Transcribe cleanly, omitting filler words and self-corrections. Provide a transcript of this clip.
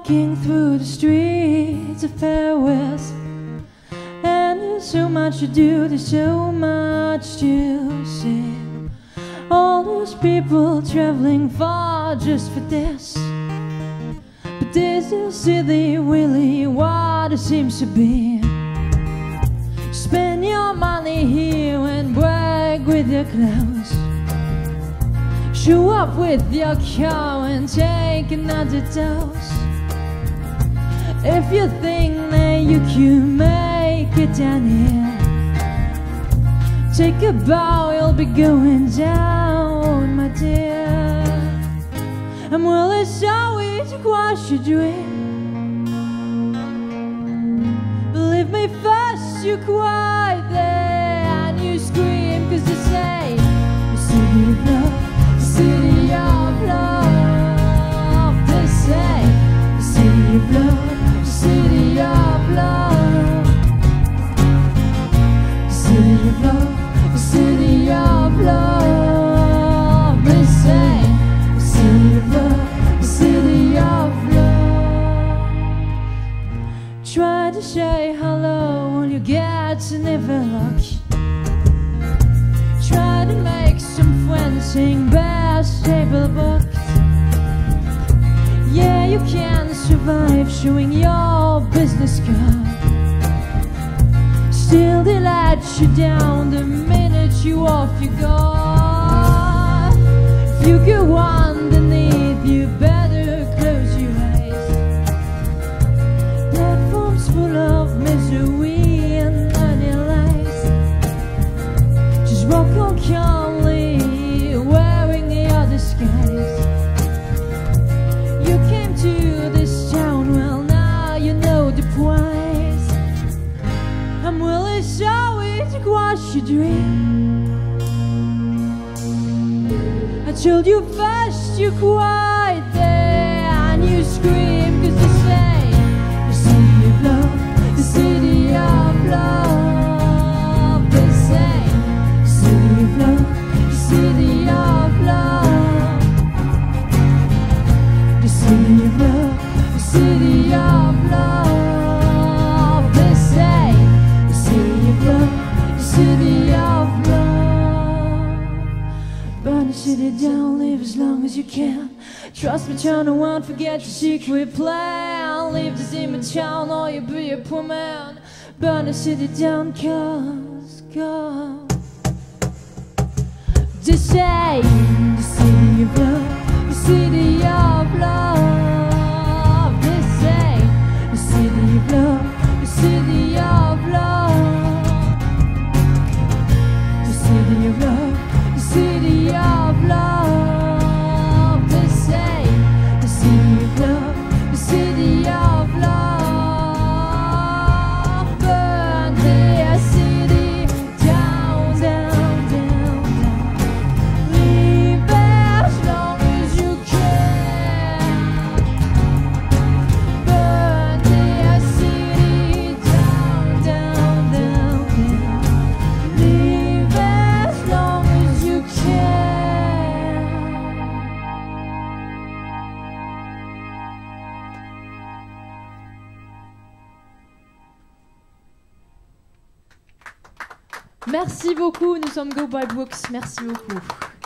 walking through the streets of Fair West, and there's so much to do, there's so much to see. All those people traveling far just for this, but this is silly really what it seems to be. Spend your money here and brag with your clothes, show up with your car and take another dose. If you think that you can make it down here, take a bow, you'll be going down, my dear. I'm really sorry to quash your dream. Believe me, first you cry, then you scream, 'cause you say the city of love, the city of love. They say the city of love, the city of love, the city of love, the city of love. They say the city of love, the city of love. Try to say hello, all you get's never luck. Try to make some friends, sing best table booked. Yeah, you can survive showing your business card, still they let you down the minute you off your guard. If you go underneath, you better close your eyes. Platforms full of misery and money lies. Just walk on calmly, wearing your disguise. You came to this town, well now you know the price. I'm really sorry to quash your dream. I told you first you cried there and you scream, 'cause you say the city of love, the city of love. They say the city of love, the city of love, the city of love, the city of love. They say the city of love, the city of love. Burn the city down, live as long as you can. Trust me, turn around, forget your secret plan. Leave this image town or you'll be a poor man. Burn the city down, cause they say the city of love, the city of love. They say the city of love, the city of love, the city of love, the city of love. They say the city of love, the city of love. Burn their city down, down, down, down. Leave as long as you can. Burn their city down, down, down, down. Leave as long as you can. Merci beaucoup, nous sommes Go by Brooks, merci beaucoup.